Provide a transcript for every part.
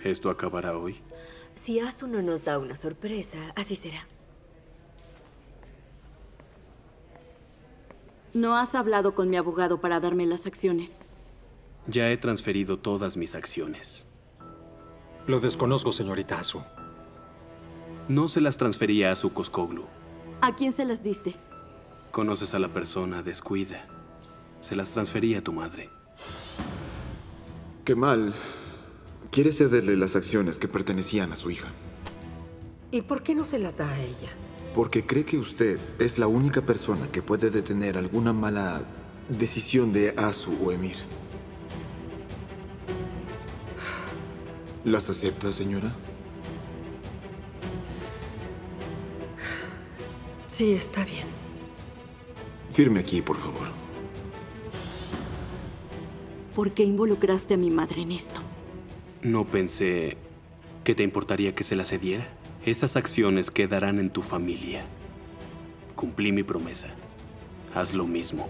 ¿Esto acabará hoy? Si Asu no nos da una sorpresa, así será. No has hablado con mi abogado para darme las acciones. Ya he transferido todas mis acciones. Lo desconozco, señorita Asu. No se las transfería a su Coscoglu. ¿A quién se las diste? Conoces a la persona, descuida. Se las transferí a tu madre. Kemal quiere cederle las acciones que pertenecían a su hija. ¿Y por qué no se las da a ella? Porque cree que usted es la única persona que puede detener alguna mala decisión de Asu o Emir. ¿Las acepta, señora? Sí, está bien. Firme aquí, por favor. ¿Por qué involucraste a mi madre en esto? No pensé que te importaría que se las cediera. Esas acciones quedarán en tu familia. Cumplí mi promesa. Haz lo mismo.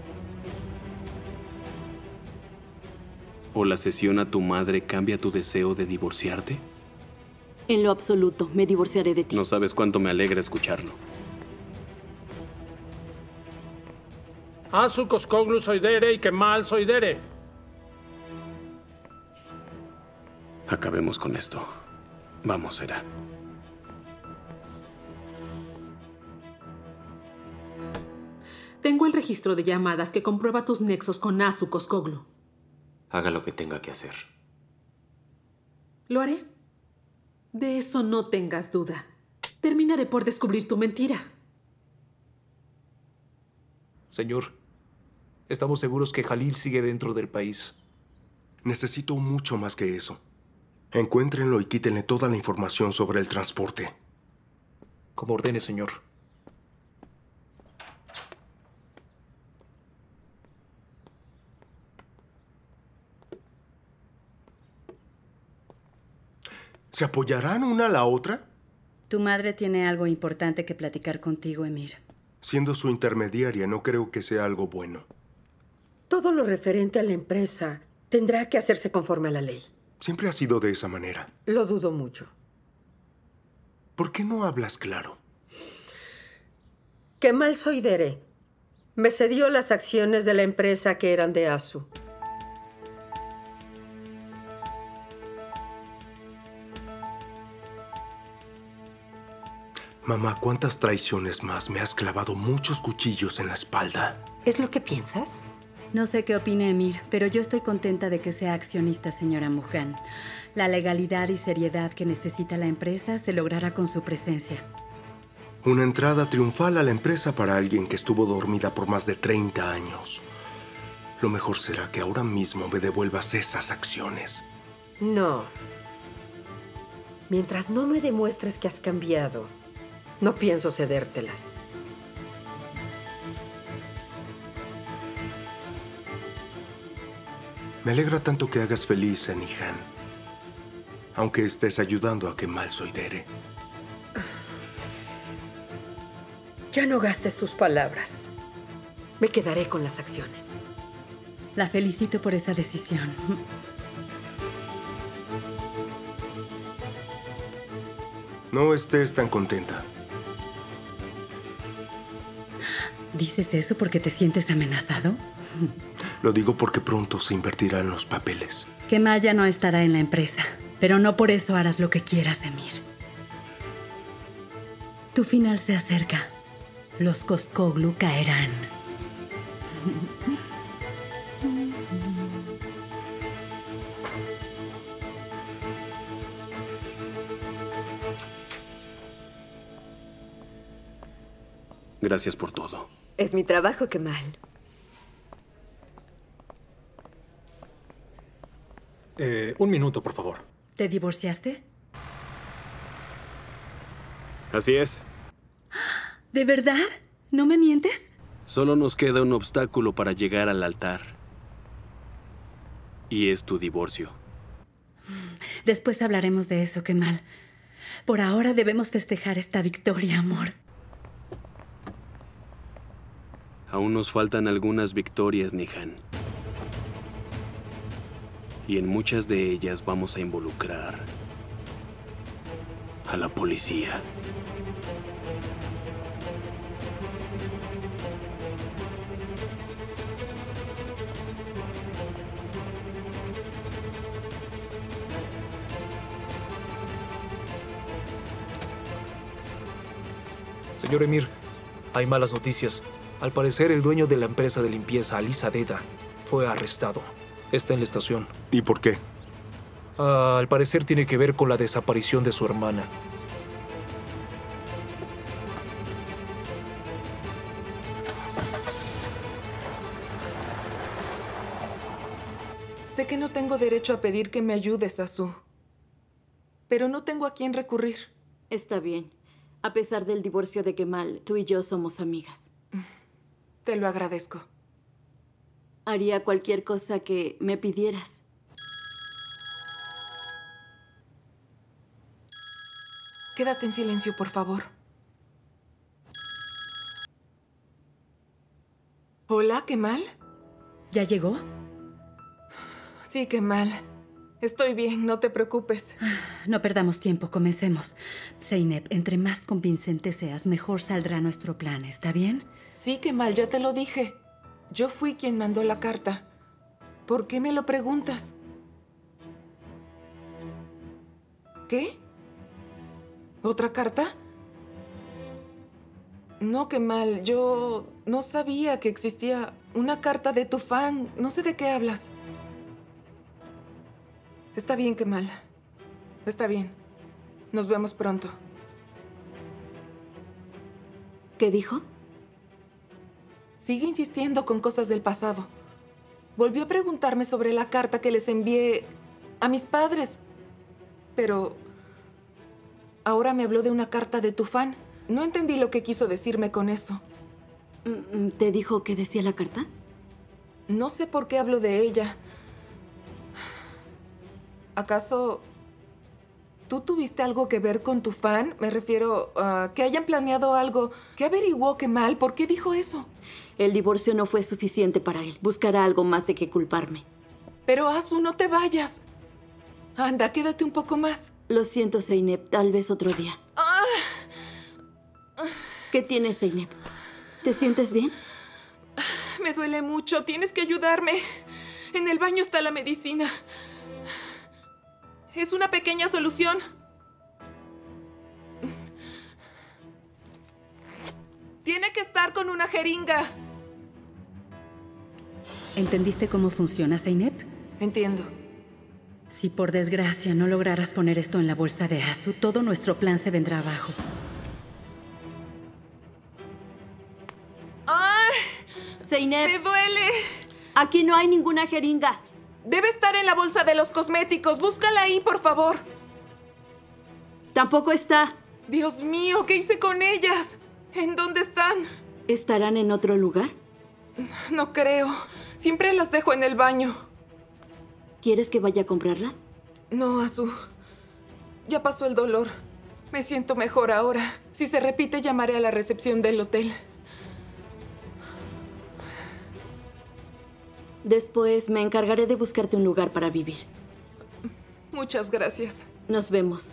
¿O la cesión a tu madre cambia tu deseo de divorciarte? En lo absoluto, me divorciaré de ti. No sabes cuánto me alegra escucharlo. Asu Coscoglu Soidere y Kemal Soidere. Acabemos con esto. Vamos, Sera. Tengo el registro de llamadas que comprueba tus nexos con Asu Coscoglu. Haga lo que tenga que hacer. Lo haré. De eso no tengas duda. Terminaré por descubrir tu mentira. Señor, estamos seguros que Jalil sigue dentro del país. Necesito mucho más que eso. Encuéntrenlo y quítenle toda la información sobre el transporte. Como ordene, señor. ¿Se apoyarán una a la otra? Tu madre tiene algo importante que platicar contigo, Emir. Siendo su intermediaria, no creo que sea algo bueno. Todo lo referente a la empresa tendrá que hacerse conforme a la ley. Siempre ha sido de esa manera. Lo dudo mucho. ¿Por qué no hablas claro? Kemal Soidere me cedió las acciones de la empresa que eran de Asu. Mamá, ¿cuántas traiciones más? Me has clavado muchos cuchillos en la espalda. ¿Es lo que piensas? No sé qué opine Emir, pero yo estoy contenta de que sea accionista, señora Muján. La legalidad y seriedad que necesita la empresa se logrará con su presencia. Una entrada triunfal a la empresa para alguien que estuvo dormida por más de 30 años. Lo mejor será que ahora mismo me devuelvas esas acciones. No. Mientras no me demuestres que has cambiado, no pienso cedértelas. Me alegra tanto que hagas feliz a Nihan, aunque estés ayudando a Kemal Soidere. Ya no gastes tus palabras. Me quedaré con las acciones. La felicito por esa decisión. No estés tan contenta. ¿Dices eso porque te sientes amenazado? Lo digo porque pronto se invertirán los papeles. Kemal ya no estará en la empresa, pero no por eso harás lo que quieras, Emir. Tu final se acerca. Los Coscoglu caerán. Gracias por todo. Es mi trabajo, Kemal. Un minuto, por favor. ¿Te divorciaste? Así es. ¿De verdad? ¿No me mientes? Solo nos queda un obstáculo para llegar al altar. Y es tu divorcio. Después hablaremos de eso, Kemal. Por ahora debemos festejar esta victoria, amor. Aún nos faltan algunas victorias, Nihan. Y en muchas de ellas vamos a involucrar a la policía. Señor Emir, hay malas noticias. Al parecer, el dueño de la empresa de limpieza, Alisa Deda, fue arrestado. Está en la estación. ¿Y por qué? Al parecer tiene que ver con la desaparición de su hermana. Sé que no tengo derecho a pedir que me ayudes, Azu. Pero no tengo a quién recurrir. Está bien. A pesar del divorcio de Kemal, tú y yo somos amigas. Te lo agradezco. Haría cualquier cosa que me pidieras. Quédate en silencio, por favor. Hola, Kemal. ¿Ya llegó? Sí, Kemal. Estoy bien, no te preocupes. No perdamos tiempo, comencemos. Zeynep, entre más convincente seas, mejor saldrá nuestro plan, ¿está bien? Sí, Kemal, ya te lo dije. Yo fui quien mandó la carta. ¿Por qué me lo preguntas? ¿Qué? ¿Otra carta? No, Kemal, yo no sabía que existía una carta de tu fan. No sé de qué hablas. Está bien, Kemal. Está bien. Nos vemos pronto. ¿Qué dijo? Sigue insistiendo con cosas del pasado. Volvió a preguntarme sobre la carta que les envié a mis padres. Pero ahora me habló de una carta de tu fan. No entendí lo que quiso decirme con eso. ¿Te dijo qué decía la carta? No sé por qué hablo de ella. ¿Acaso tú tuviste algo que ver con tu fan? Me refiero a que hayan planeado algo. ¿Qué averiguó Kemal? ¿Por qué dijo eso? El divorcio no fue suficiente para él. Buscará algo más de qué culparme. Pero Azu, no te vayas. Anda, quédate un poco más. Lo siento, Zeynep. Tal vez otro día. ¿Qué tienes, Zeynep? ¿Te sientes bien? Me duele mucho. Tienes que ayudarme. En el baño está la medicina. Es una pequeña solución. Tiene que estar con una jeringa. ¿Entendiste cómo funciona, Zeynep? Entiendo. Si por desgracia no lograras poner esto en la bolsa de Azu, todo nuestro plan se vendrá abajo. ¡Ay! Zeynep. ¡Me duele! Aquí no hay ninguna jeringa. Debe estar en la bolsa de los cosméticos. Búscala ahí, por favor. Tampoco está. Dios mío, ¿qué hice con ellas? ¿En dónde están? ¿Estarán en otro lugar? No creo. Siempre las dejo en el baño. ¿Quieres que vaya a comprarlas? No, Azu. Ya pasó el dolor. Me siento mejor ahora. Si se repite, llamaré a la recepción del hotel. Después me encargaré de buscarte un lugar para vivir. Muchas gracias. Nos vemos.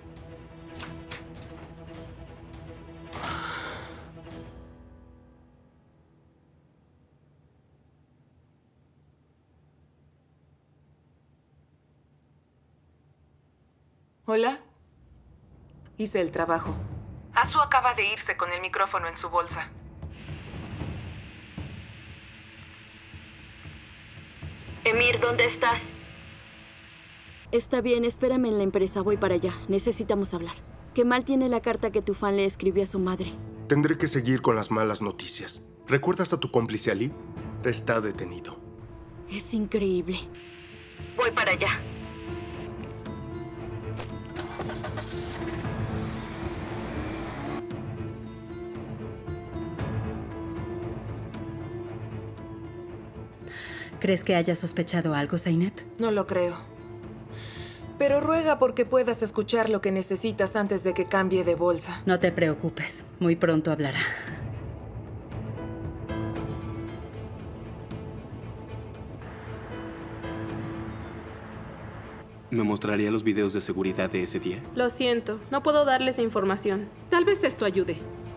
¿Hola? Hice el trabajo. Azu acaba de irse con el micrófono en su bolsa. Emir, ¿dónde estás? Está bien, espérame en la empresa. Voy para allá. Necesitamos hablar. Kemal tiene la carta que tu fan le escribió a su madre. Tendré que seguir con las malas noticias. ¿Recuerdas a tu cómplice Ali? Está detenido. Es increíble. Voy para allá. ¿Crees que haya sospechado algo, Zeynep? No lo creo. Pero ruega porque puedas escuchar lo que necesitas antes de que cambie de bolsa. No te preocupes. Muy pronto hablará. ¿Me mostraría los videos de seguridad de ese día? Lo siento, no puedo darle esa información. Tal vez esto ayude.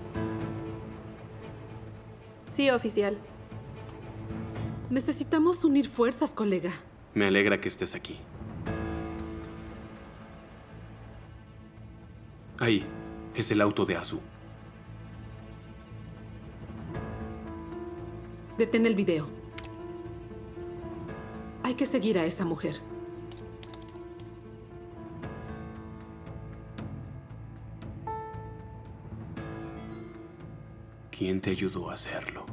Sí, oficial. Necesitamos unir fuerzas, colega. Me alegra que estés aquí. Ahí, es el auto de Azu. Detén el video. Hay que seguir a esa mujer. ¿Quién te ayudó a hacerlo?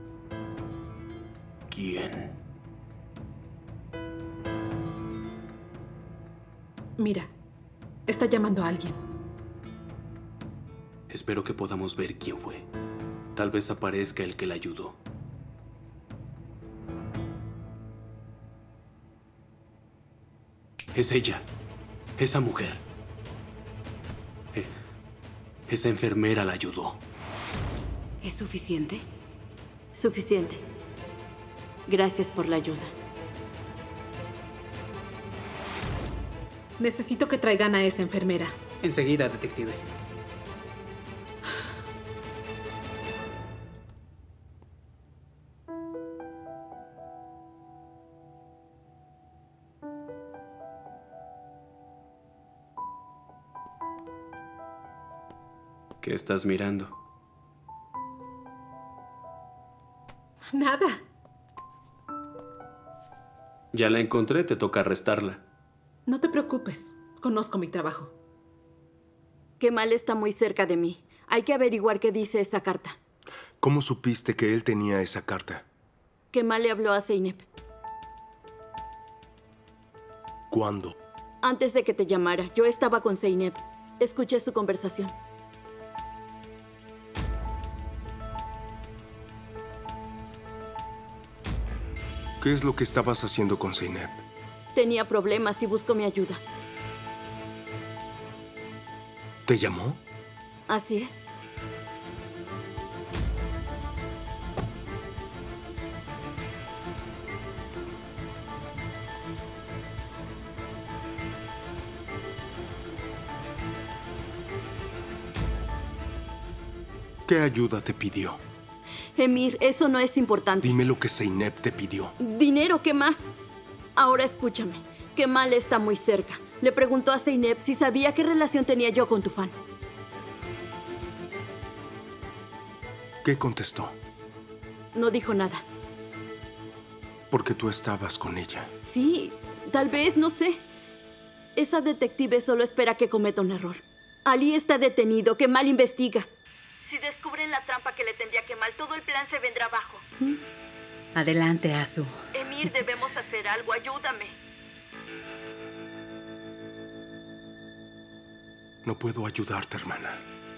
¿Quién? Mira, está llamando a alguien. Espero que podamos ver quién fue. Tal vez aparezca el que la ayudó. Es ella. Esa mujer. Esa enfermera la ayudó. ¿Es suficiente? Suficiente. Gracias por la ayuda. Necesito que traigan a esa enfermera. Enseguida, detective. ¿Qué estás mirando? Nada. Ya la encontré, te toca arrestarla. No te preocupes. Conozco mi trabajo. Kemal está muy cerca de mí. Hay que averiguar qué dice esta carta. ¿Cómo supiste que él tenía esa carta? Kemal le habló a Zeynep. ¿Cuándo? Antes de que te llamara, yo estaba con Zeynep. Escuché su conversación. ¿Qué es lo que estabas haciendo con Zeynep? Tenía problemas y buscó mi ayuda. ¿Te llamó? Así es. ¿Qué ayuda te pidió? Emir, eso no es importante. Dime lo que Zeynep te pidió. ¿Dinero? ¿Qué más? Ahora escúchame. Kemal está muy cerca. Le preguntó a Zeynep si sabía qué relación tenía yo con Tufan. ¿Qué contestó? No dijo nada. Porque tú estabas con ella. Sí, tal vez, no sé. Esa detective solo espera que cometa un error. Ali está detenido. Kemal investiga. Si descubren la trampa que le tendía Kemal, todo el plan se vendrá abajo. Adelante, Azu. Emir, debemos hacer algo. Ayúdame. No puedo ayudarte, hermana.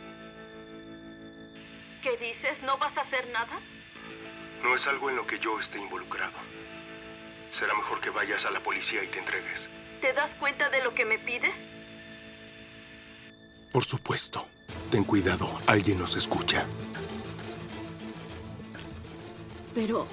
¿Qué dices? ¿No vas a hacer nada? No es algo en lo que yo esté involucrado. Será mejor que vayas a la policía y te entregues. ¿Te das cuenta de lo que me pides? Por supuesto. Ten cuidado, alguien nos escucha. Pero...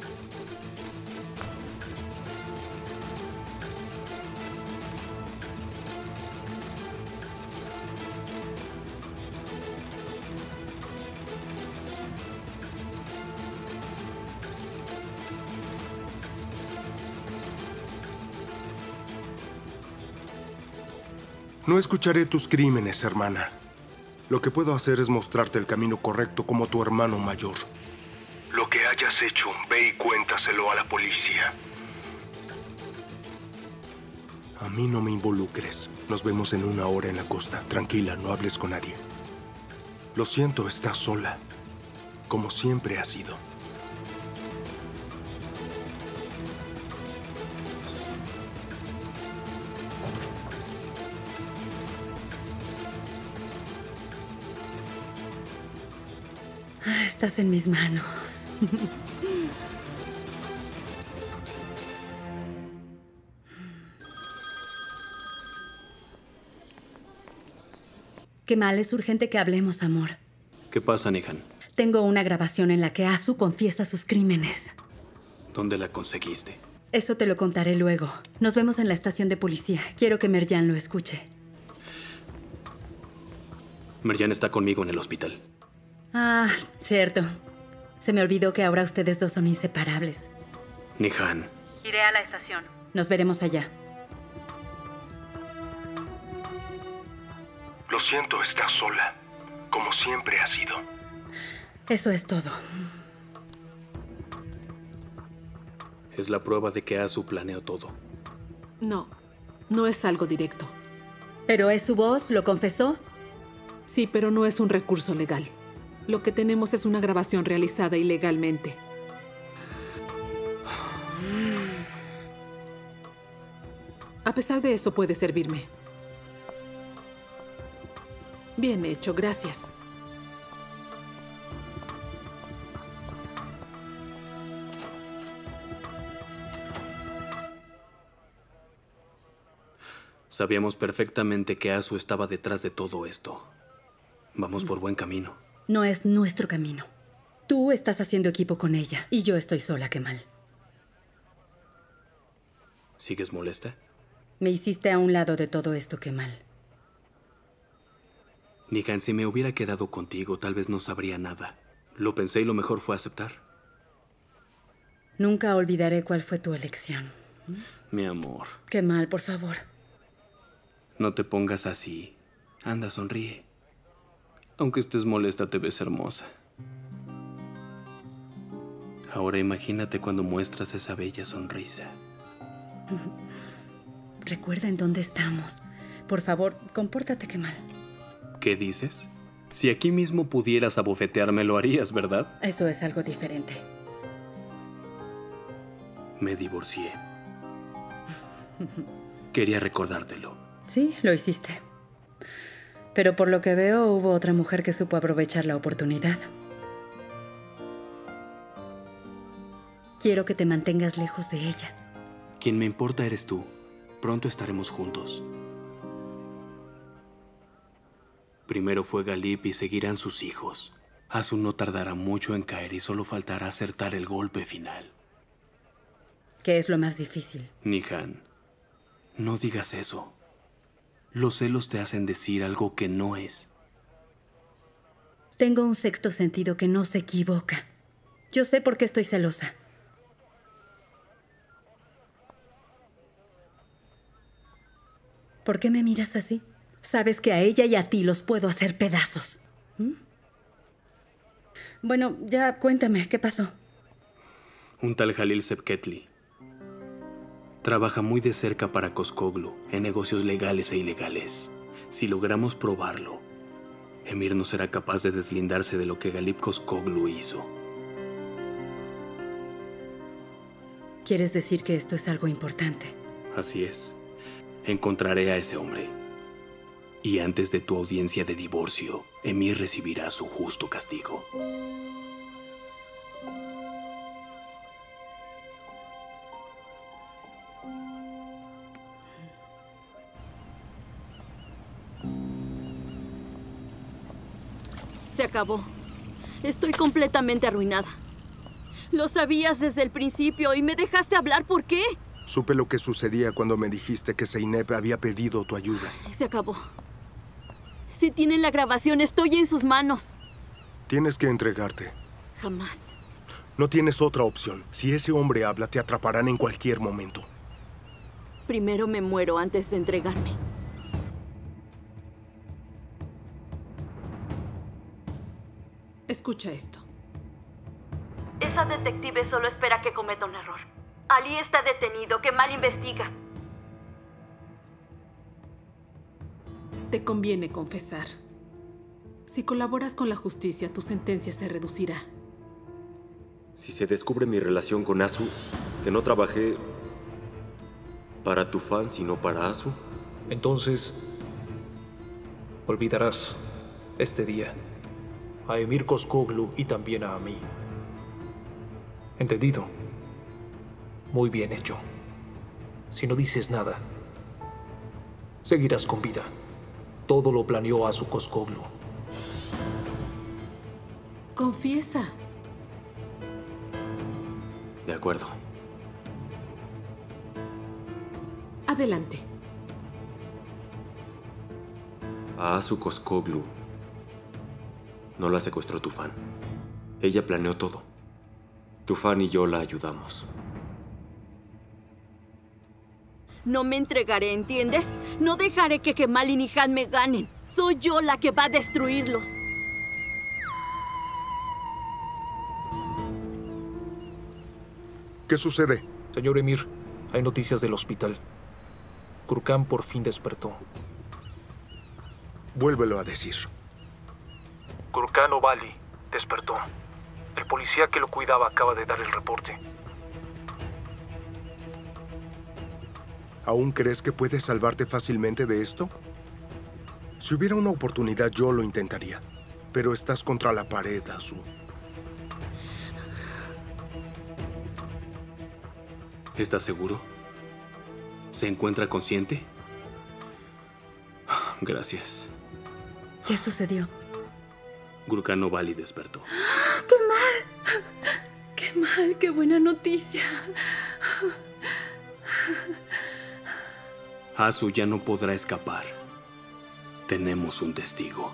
No escucharé tus crímenes, hermana. Lo que puedo hacer es mostrarte el camino correcto como tu hermano mayor. Lo que hayas hecho, ve y cuéntaselo a la policía. A mí no me involucres. Nos vemos en 1 hora en la costa. Tranquila, no hables con nadie. Lo siento, estás sola. Como siempre ha sido. Estás en mis manos. Kemal, es urgente que hablemos, amor. ¿Qué pasa, Nihan? Tengo una grabación en la que Azu confiesa sus crímenes. ¿Dónde la conseguiste? Eso te lo contaré luego. Nos vemos en la estación de policía. Quiero que Merjan lo escuche. Merjan está conmigo en el hospital. Ah, cierto. Se me olvidó que ahora ustedes dos son inseparables. Nihan. Iré a la estación. Nos veremos allá. Lo siento, estás sola, como siempre ha sido. Eso es todo. Es la prueba de que Asu planeó todo. No, no es algo directo. ¿Pero es su voz? ¿Lo confesó? Sí, pero no es un recurso legal. Lo que tenemos es una grabación realizada ilegalmente. A pesar de eso, puede servirme. Bien hecho, gracias. Sabíamos perfectamente que Asu estaba detrás de todo esto. Vamos por buen camino. No es nuestro camino. Tú estás haciendo equipo con ella y yo estoy sola, Kemal. ¿Sigues molesta? Me hiciste a un lado de todo esto, Kemal. Nihan, si me hubiera quedado contigo, tal vez no sabría nada. Lo pensé y lo mejor fue aceptar. Nunca olvidaré cuál fue tu elección. Mi amor. Kemal, por favor. No te pongas así. Anda, sonríe. Aunque estés molesta, te ves hermosa. Ahora imagínate cuando muestras esa bella sonrisa. Recuerda en dónde estamos. Por favor, compórtate, Kemal. ¿Qué dices? Si aquí mismo pudieras abofetearme, lo harías, ¿verdad? Eso es algo diferente. Me divorcié. Quería recordártelo. Sí, lo hiciste. Pero por lo que veo, hubo otra mujer que supo aprovechar la oportunidad. Quiero que te mantengas lejos de ella. Quien me importa eres tú. Pronto estaremos juntos. Primero fue Galip y seguirán sus hijos. Asu no tardará mucho en caer y solo faltará acertar el golpe final. ¿Qué es lo más difícil? Nihan, no digas eso. Los celos te hacen decir algo que no es. Tengo un sexto sentido que no se equivoca. Yo sé por qué estoy celosa. ¿Por qué me miras así? Sabes que a ella y a ti los puedo hacer pedazos. ¿Mm? Bueno, ya cuéntame, ¿qué pasó? Un tal Halil Sepketli trabaja muy de cerca para Koskoglu en negocios legales e ilegales. Si logramos probarlo, Emir no será capaz de deslindarse de lo que Galip Koskoglu hizo. ¿Quieres decir que esto es algo importante? Así es. Encontraré a ese hombre. Y antes de tu audiencia de divorcio, Emir recibirá su justo castigo. Se acabó. Estoy completamente arruinada. Lo sabías desde el principio y me dejaste hablar. ¿Por qué? Supe lo que sucedía cuando me dijiste que Zeynep había pedido tu ayuda. Se acabó. Si tienen la grabación, estoy en sus manos. Tienes que entregarte. Jamás. No tienes otra opción. Si ese hombre habla, te atraparán en cualquier momento. Primero me muero antes de entregarme. Escucha esto. Esa detective solo espera que cometa un error. Ali está detenido, Kemal investiga. Te conviene confesar. Si colaboras con la justicia, tu sentencia se reducirá. Si se descubre mi relación con Asu, que no trabajé para Tufan, sino para Asu. Entonces, olvidarás este día a Emir Koskoglu y también a mí. ¿Entendido? Muy bien hecho. Si no dices nada, seguirás con vida. Todo lo planeó Asu Koskoglu. Confiesa. De acuerdo. Adelante. A Asu Koskoglu no la secuestró Tufan. Ella planeó todo. Tufan y yo la ayudamos. No me entregaré, ¿entiendes? No dejaré que Kemal y Nihan me ganen. Soy yo la que va a destruirlos. ¿Qué sucede? Señor Emir, hay noticias del hospital. Gurkhan por fin despertó. Vuélvelo a decir. Gurkhan Ovaly despertó. El policía que lo cuidaba acaba de dar el reporte. ¿Aún crees que puedes salvarte fácilmente de esto? Si hubiera una oportunidad, yo lo intentaría. Pero estás contra la pared, Asu. ¿Estás seguro? ¿Se encuentra consciente? Gracias. ¿Qué sucedió? Gurkhan Ovaly despertó. ¡Qué mal! ¡Qué mal! ¡Qué buena noticia! Asu ya no podrá escapar. Tenemos un testigo.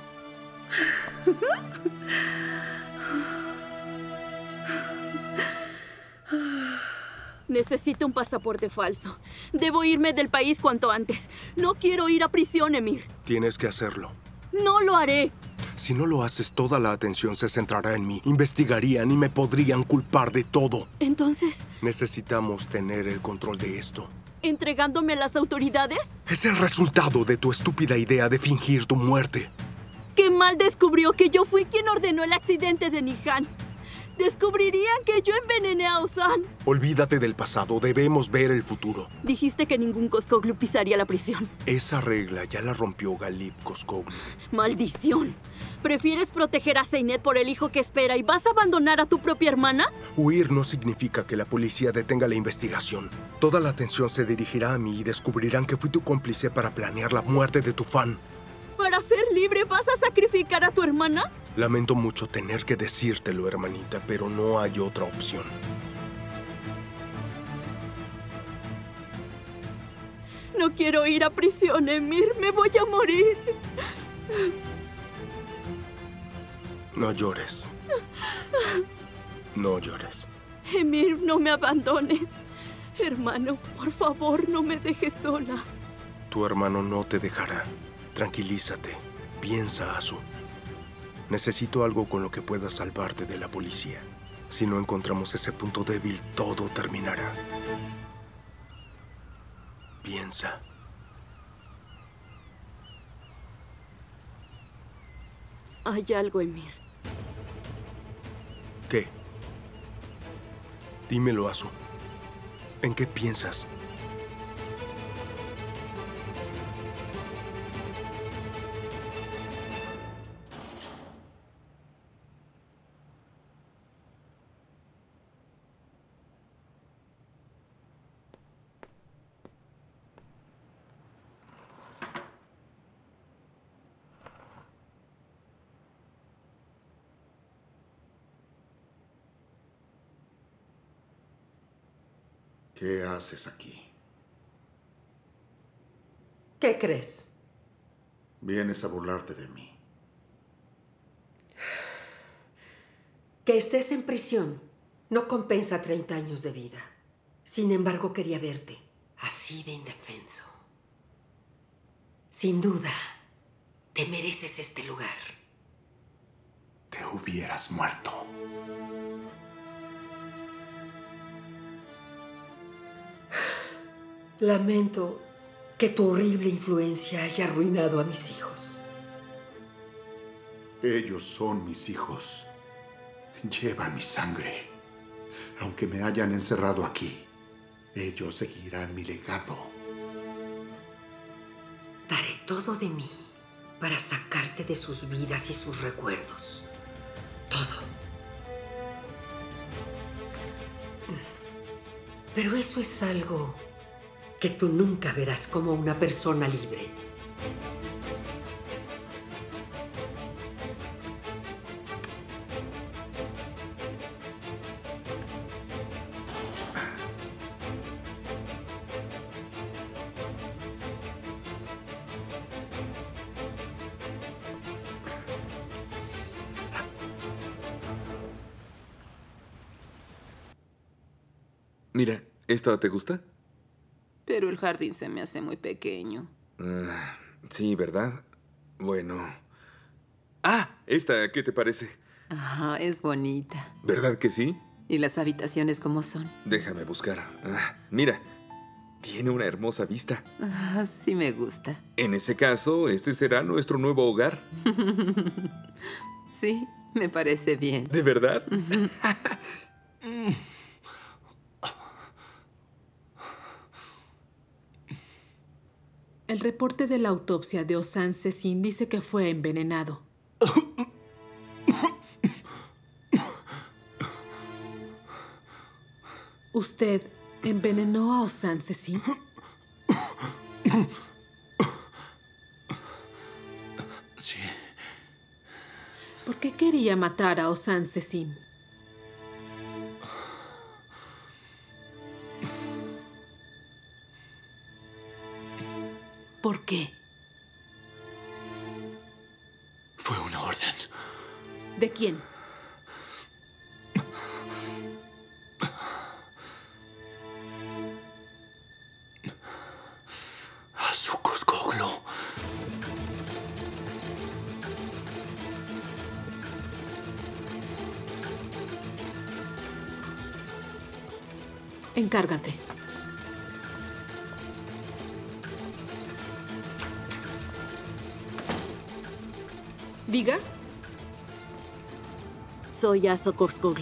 Necesito un pasaporte falso. Debo irme del país cuanto antes. No quiero ir a prisión, Emir. Tienes que hacerlo. No lo haré. Si no lo haces, toda la atención se centrará en mí. Investigarían y me podrían culpar de todo. Entonces, necesitamos tener el control de esto. ¿entregándome a las autoridades? Es el resultado de tu estúpida idea de fingir tu muerte. Kemal descubrió que yo fui quien ordenó el accidente de Nihan. Descubrirían que yo envenené a Ozan. Olvídate del pasado, debemos ver el futuro. Dijiste que ningún Koskoglu pisaría la prisión. Esa regla ya la rompió Galip Koskoglu. ¡Maldición! ¿Prefieres proteger a Zeinet por el hijo que espera y vas a abandonar a tu propia hermana? Huir no significa que la policía detenga la investigación. Toda la atención se dirigirá a mí y descubrirán que fui tu cómplice para planear la muerte de Tufan. ¿Para ser libre vas a sacrificar a tu hermana? Lamento mucho tener que decírtelo, hermanita, pero no hay otra opción. No quiero ir a prisión, Emir. Me voy a morir. No llores. No llores. Emir, no me abandones. Hermano, por favor, no me dejes sola. Tu hermano no te dejará. Tranquilízate. Piensa, Asu. Necesito algo con lo que pueda salvarte de la policía. Si no encontramos ese punto débil, todo terminará. Piensa. Hay algo, Emir. ¿Qué? Dímelo, Asu. ¿En qué piensas? ¿Qué haces aquí? ¿Qué crees? Vienes a burlarte de mí. Que estés en prisión no compensa 30 años de vida. Sin embargo, quería verte así de indefenso. Sin duda, te mereces este lugar. Te hubieras muerto. Lamento que tu horrible influencia haya arruinado a mis hijos. Ellos son mis hijos. Llevan mi sangre. Aunque me hayan encerrado aquí, ellos seguirán mi legado. Daré todo de mí para sacarte de sus vidas y sus recuerdos. Todo. Pero eso es algo que tú nunca verás como una persona libre. Mira, ¿esta te gusta? Pero el jardín se me hace muy pequeño. Sí, ¿verdad? Bueno. Esta, ¿qué te parece? Ah, es bonita. ¿Verdad que sí? ¿Y las habitaciones cómo son? Déjame buscar. Mira, tiene una hermosa vista. Sí me gusta. En ese caso, este será nuestro nuevo hogar. Sí, me parece bien. ¿De verdad? El reporte de la autopsia de Osan Cecin dice que fue envenenado. ¿Usted envenenó a Osan Cecin? Sí. ¿Por qué quería matar a Osan Cecin? ¿Por qué? Fue una orden. ¿De quién? Asu Coscoglu. Encárgate. Diga. Soy Asu Coscoglu.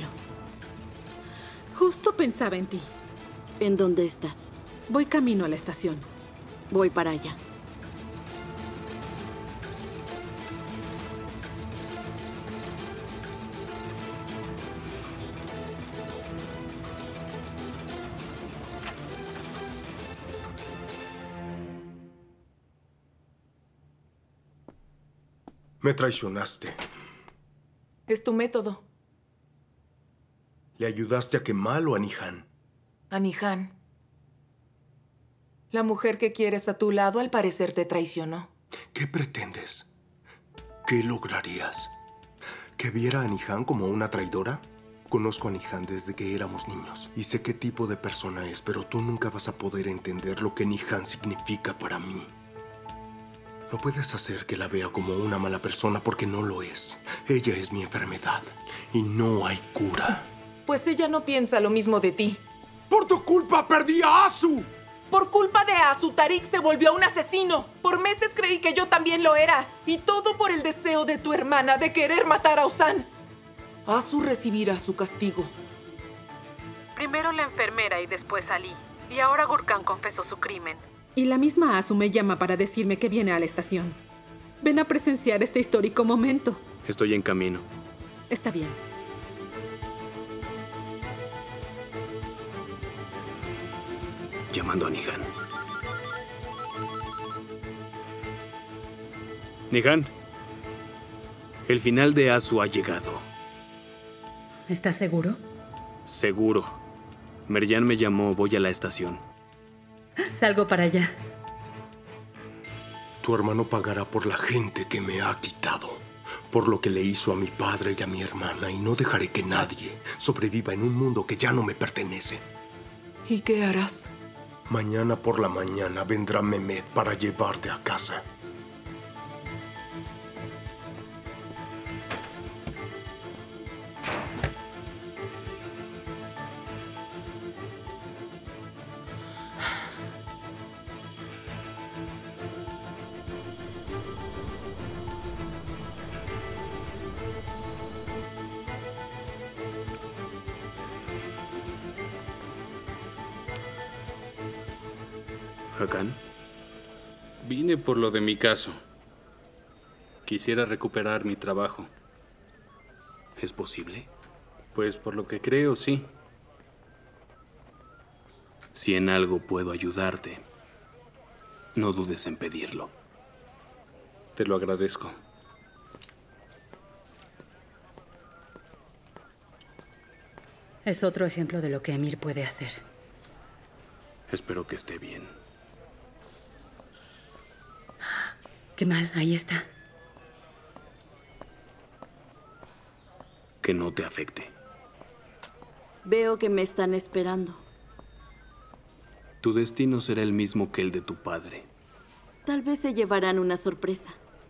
Justo pensaba en ti. ¿En dónde estás? Voy camino a la estación. Voy para allá. Me traicionaste. Es tu método. ¿Le ayudaste a Kemal o a Nihan? A Nihan. La mujer que quieres a tu lado al parecer te traicionó. ¿Qué pretendes? ¿Qué lograrías? ¿Que viera a Nihan como una traidora? Conozco a Nihan desde que éramos niños y sé qué tipo de persona es, pero tú nunca vas a poder entender lo que Nihan significa para mí. No puedes hacer que la vea como una mala persona porque no lo es. Ella es mi enfermedad y no hay cura. Pues ella no piensa lo mismo de ti. ¡Por tu culpa perdí a Asu! Por culpa de Asu, Tariq se volvió un asesino. Por meses creí que yo también lo era. Y todo por el deseo de tu hermana de querer matar a Osan. Asu recibirá su castigo. Primero la enfermera y después Ali. Y ahora Gurkhan confesó su crimen. Y la misma Asu me llama para decirme que viene a la estación. Ven a presenciar este histórico momento. Estoy en camino. Está bien. Llamando a Nihan. Nihan, el final de Asu ha llegado. ¿Estás seguro? Seguro. Meryan me llamó, voy a la estación. Salgo para allá. Tu hermano pagará por la gente que me ha quitado, por lo que le hizo a mi padre y a mi hermana, y no dejaré que nadie sobreviva en un mundo que ya no me pertenece. ¿Y qué harás? Mañana por la mañana vendrá Mehmet para llevarte a casa. ¿Hakan? Vine por lo de mi caso. Quisiera recuperar mi trabajo. ¿Es posible? Pues por lo que creo, sí. Si en algo puedo ayudarte, no dudes en pedirlo. Te lo agradezco. Es otro ejemplo de lo que Emir puede hacer. Espero que esté bien. Qué mal, ahí está. Que no te afecte. Veo que me están esperando. Tu destino será el mismo que el de tu padre. Tal vez se llevarán una sorpresa.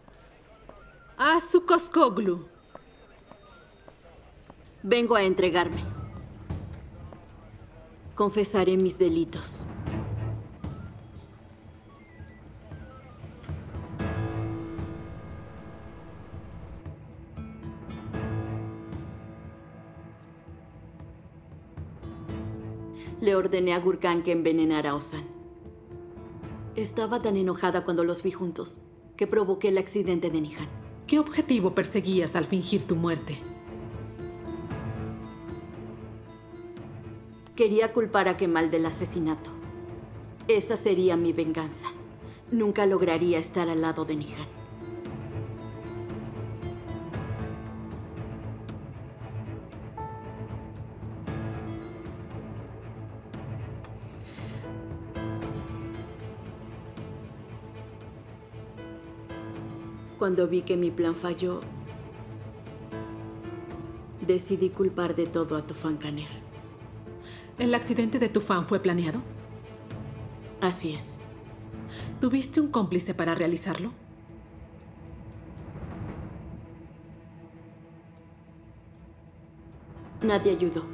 Asu Koskoglu. Vengo a entregarme. Confesaré mis delitos. Le ordené a Gurkhan que envenenara a Ozan. Estaba tan enojada cuando los vi juntos que provoqué el accidente de Nihan. ¿Qué objetivo perseguías al fingir tu muerte? Quería culpar a Kemal del asesinato. Esa sería mi venganza. Nunca lograría estar al lado de Nihan. Cuando vi que mi plan falló, decidí culpar de todo a Tufan Kaner. ¿El accidente de Tufan fue planeado? Así es. ¿Tuviste un cómplice para realizarlo? Nadie ayudó.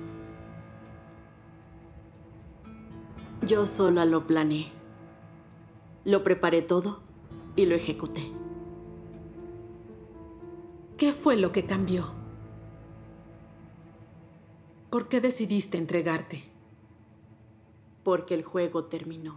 Yo sola lo planeé. Lo preparé todo y lo ejecuté. ¿Qué fue lo que cambió? ¿Por qué decidiste entregarte? Porque el juego terminó.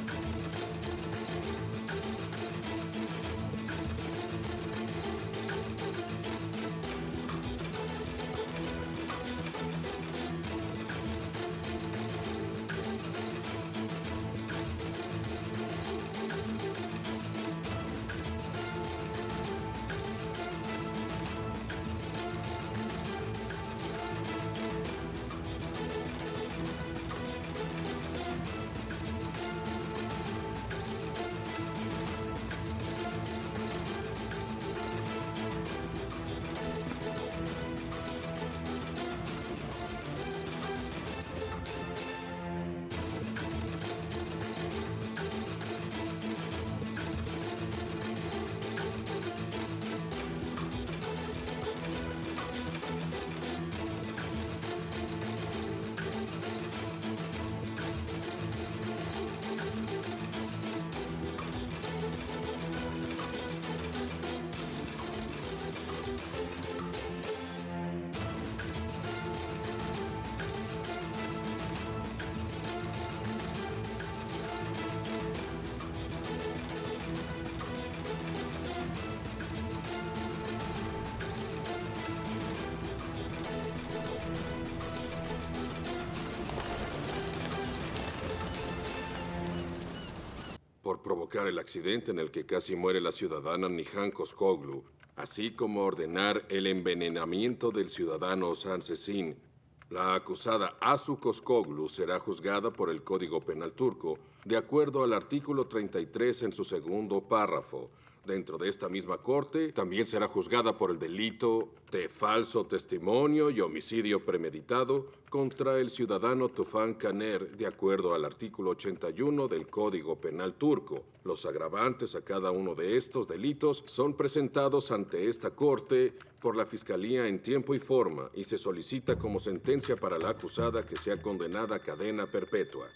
Por provocar el accidente en el que casi muere la ciudadana Nihan Koskoglu, así como ordenar el envenenamiento del ciudadano Ozan Sesin, la acusada Asu Koskoglu será juzgada por el Código Penal turco, de acuerdo al artículo 33 en su segundo párrafo. Dentro de esta misma corte, también será juzgada por el delito de falso testimonio y homicidio premeditado contra el ciudadano Tufan Kaner, de acuerdo al artículo 81 del Código Penal turco. Los agravantes a cada uno de estos delitos son presentados ante esta corte por la Fiscalía en tiempo y forma y se solicita como sentencia para la acusada que sea condenada a cadena perpetua.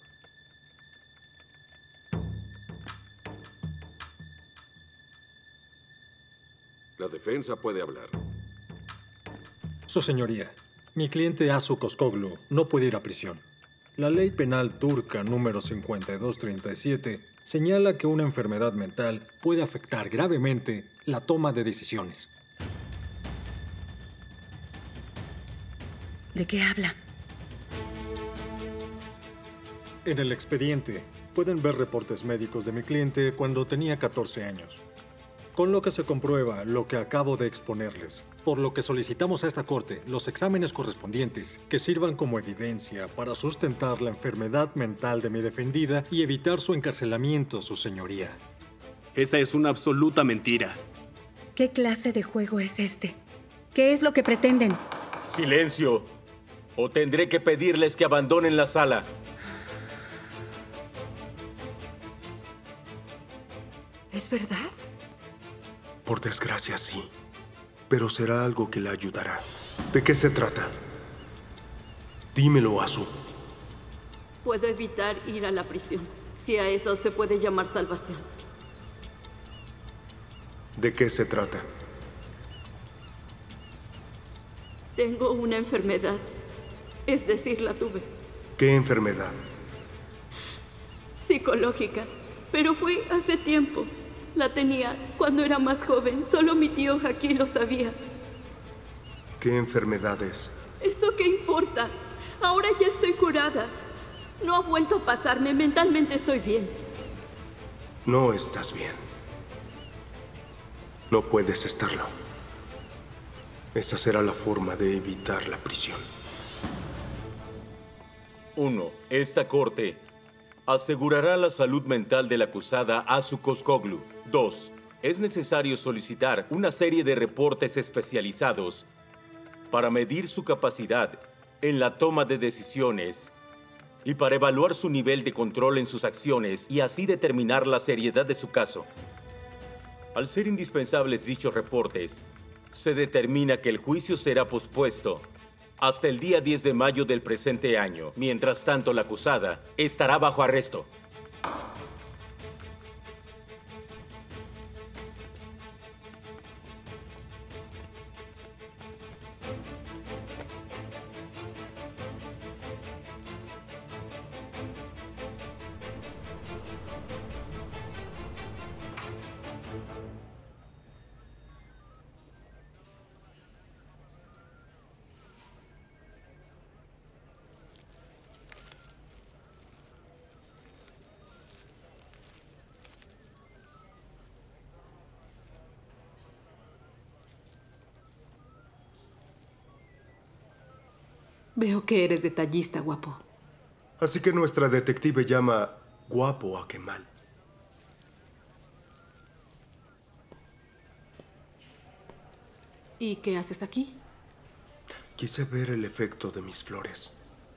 La defensa puede hablar. Su señoría, mi cliente Asu Koskoglu no puede ir a prisión. La ley penal turca número 5237 señala que una enfermedad mental puede afectar gravemente la toma de decisiones. ¿De qué habla? En el expediente pueden ver reportes médicos de mi cliente cuando tenía 14 años. Con lo que se comprueba lo que acabo de exponerles, por lo que solicitamos a esta corte los exámenes correspondientes que sirvan como evidencia para sustentar la enfermedad mental de mi defendida y evitar su encarcelamiento, su señoría. Esa es una absoluta mentira. ¿Qué clase de juego es este? ¿Qué es lo que pretenden? ¡Silencio! O tendré que pedirles que abandonen la sala. ¿Es verdad? Por desgracia, sí. Pero será algo que le ayudará. ¿De qué se trata? Dímelo, Azu. Puedo evitar ir a la prisión, si a eso se puede llamar salvación. ¿De qué se trata? Tengo una enfermedad. Es decir, la tuve. ¿Qué enfermedad? Psicológica. Pero fue hace tiempo. La tenía cuando era más joven. Solo mi tío Jackie lo sabía. ¿Qué enfermedad es? ¿Eso qué importa? Ahora ya estoy curada. No ha vuelto a pasarme. Mentalmente estoy bien. No estás bien. No puedes estarlo. Esa será la forma de evitar la prisión. 1. Esta corte asegurará la salud mental de la acusada Azu Coscoglu. 2. Es necesario solicitar una serie de reportes especializados para medir su capacidad en la toma de decisiones y para evaluar su nivel de control en sus acciones y así determinar la seriedad de su caso. Al ser indispensables dichos reportes, se determina que el juicio será pospuesto hasta el día 10 de mayo del presente año. Mientras tanto, la acusada estará bajo arresto. Veo que eres detallista, guapo. Así que nuestra detective llama guapo a Kemal. ¿Y qué haces aquí? Quise ver el efecto de mis flores.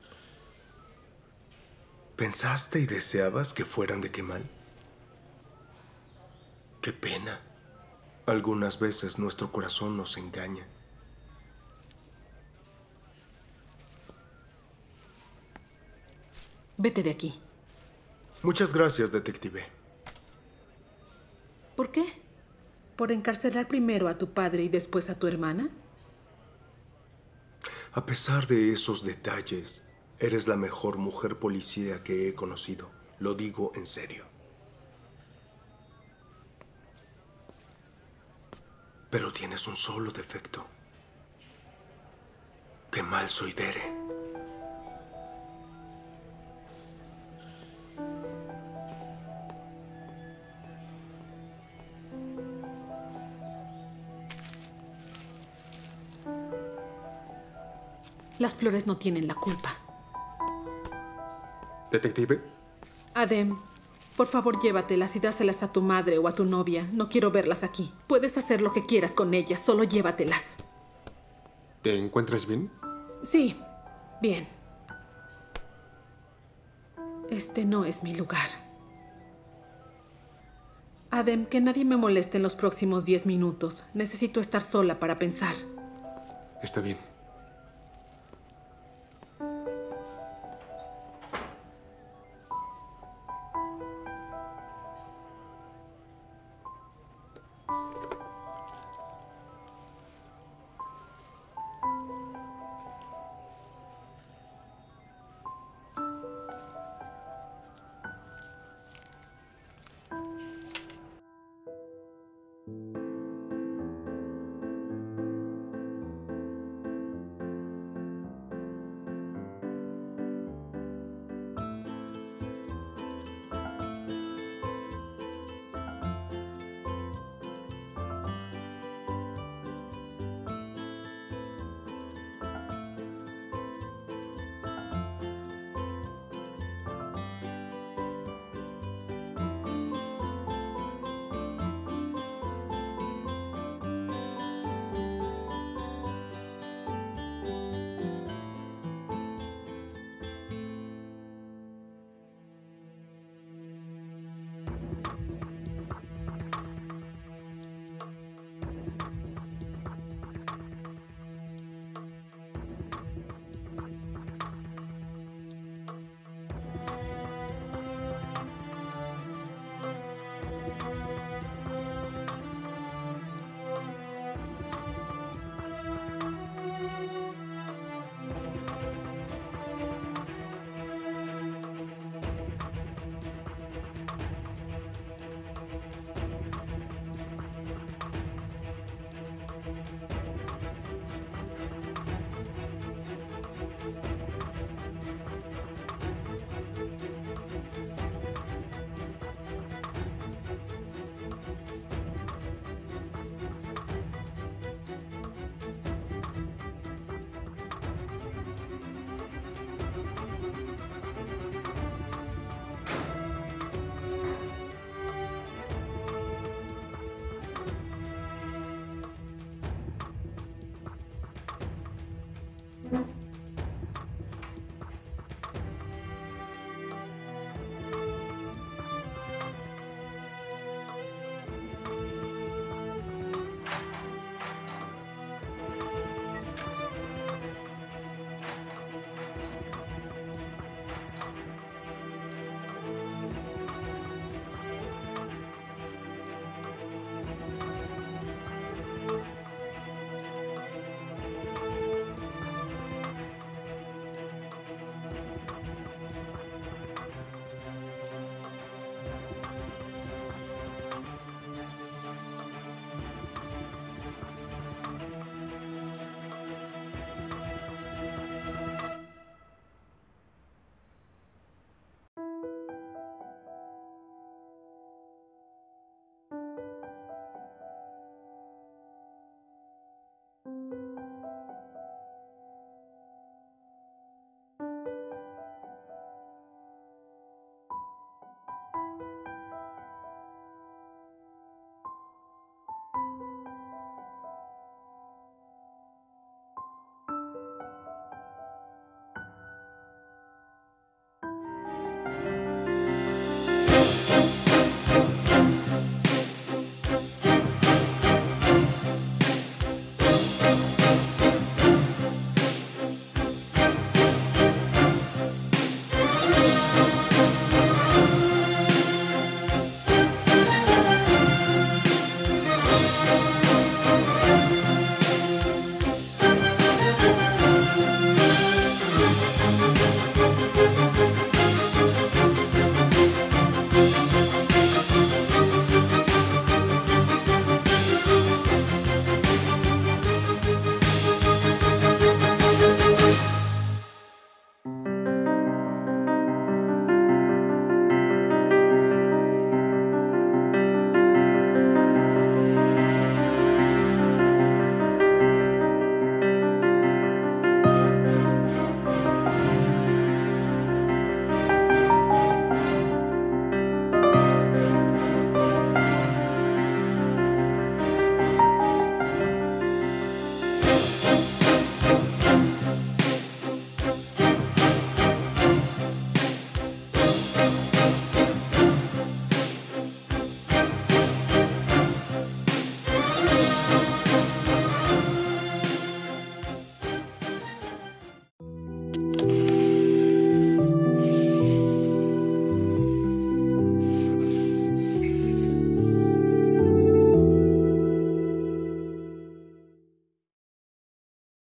¿Pensaste y deseabas que fueran de Kemal? Qué pena. Algunas veces nuestro corazón nos engaña. Vete de aquí. Muchas gracias, detective. ¿Por qué? ¿Por encarcelar primero a tu padre y después a tu hermana? A pesar de esos detalles, eres la mejor mujer policía que he conocido. Lo digo en serio. Pero tienes un solo defecto. Kemal Soidere. Las flores no tienen la culpa. ¿Detective? Adem, por favor llévatelas y dáselas a tu madre o a tu novia. No quiero verlas aquí. Puedes hacer lo que quieras con ellas, solo llévatelas. ¿Te encuentras bien? Sí, bien. Este no es mi lugar. Adem, que nadie me moleste en los próximos 10 minutos. Necesito estar sola para pensar. Está bien.